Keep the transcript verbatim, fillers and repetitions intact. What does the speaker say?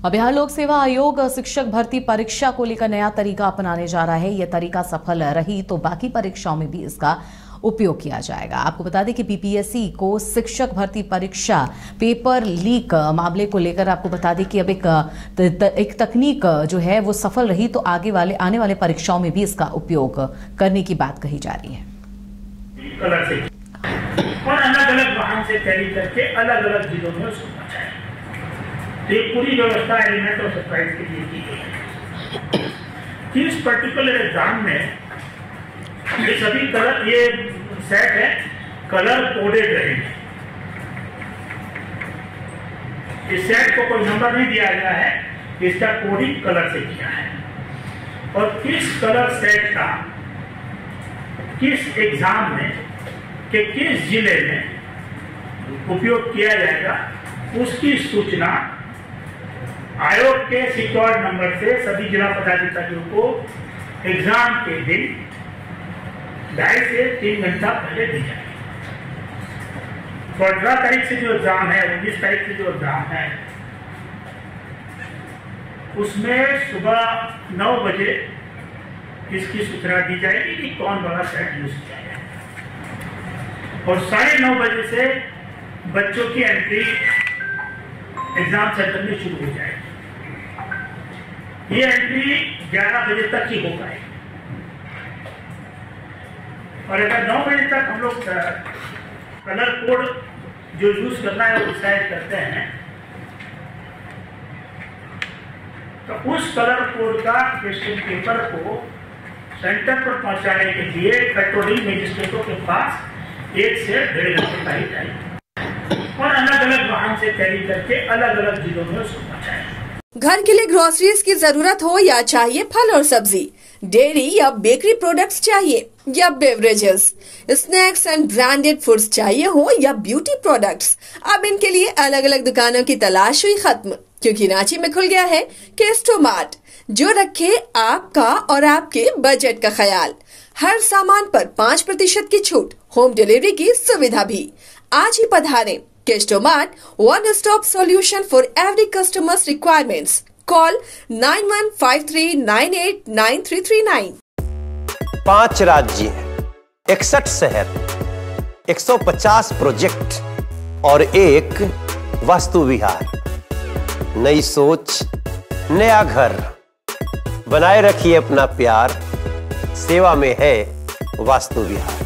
और बिहार लोक सेवा आयोग शिक्षक भर्ती परीक्षा को लेकर नया तरीका अपनाने जा रहा है। यह तरीका सफल रही तो बाकी परीक्षाओं में भी इसका उपयोग किया जाएगा। आपको बता दें कि बीपीएससी को शिक्षक भर्ती परीक्षा पेपर लीक मामले को लेकर आपको बता दें कि अब एक एक तकनीक जो है वो सफल रही तो आगे वाले आने वाले परीक्षाओं में भी इसका उपयोग करने की बात कही जा रही है। और अलग अलग वाहन से कैरी करके अलग अलग जिलों में उसको पहुंचाएं। तो ये पूरी व्यवस्था एलिमेंट ऑफ सरप्राइज के लिए की गई है। इस पर्टिकुलर एग्जाम में ये सभी कलर, ये सेट है कलर कोडेड रहेंगे। इस सेट को कोई नंबर नहीं दिया गया है, इसका कोडिंग कलर से किया है। और किस कलर सेट का किस एग्जाम में कि किस जिले में उपयोग किया जाएगा उसकी सूचना आयोग के सिक्योर्ड नंबर से सभी जिला पदाधिकारियों को एग्जाम के दिन ढाई से तीन घंटा पहले दी जाएगी। तो अठारह तारीख से जो एग्जाम है, उन्नीस तारीख से जो एग्जाम है, उसमें सुबह नौ बजे इसकी सूचना दी जाएगी कि कौन वाला सेट यूज किया जाए। और साढ़े नौ बजे से बच्चों की एंट्री एग्जाम सेंटर में शुरू हो जाएगी। ये एंट्री ग्यारह बजे तक ही हो पाएगी। और अगर नौ बजे तक हम लोग कलर कोड जो यूज करना है वो डिसाइड करते हैं, तो उस कलर कोड का क्वेश्चन पेपर को सेंटर पर पहुंचाने के लिए पेट्रोलिंग मजिस्ट्रेटों के पास एक से डेढ़ घंटे का ही टाइम और अलग अलग वाहन से कैरी करके अलग अलग जिलों में उसको पहुंचाएं। घर के लिए ग्रोसरीज की जरूरत हो या चाहिए फल और सब्जी, डेयरी या बेकरी प्रोडक्ट्स चाहिए या beverages, snacks and branded foods चाहिए हो या ब्यूटी प्रोडक्ट्स, अब इनके लिए अलग अलग दुकानों की तलाश हुई खत्म, क्योंकि रांची में खुल गया है केस्टोमार्ट, जो रखे आपका और आपके बजट का ख्याल। हर सामान पर पाँच प्रतिशत की छूट, होम डिलीवरी की सुविधा भी। आज ही पधारें Kestomart, one stop solution for every customers requirements. Call nine one five three nine eight nine three three nine. पांच राज्य, इकसठ शहर, एक सौ पचास प्रोजेक्ट और एक वास्तु विहार। नई सोच, नया घर, बनाए रखिए अपना प्यार, सेवा में है वास्तु विहार।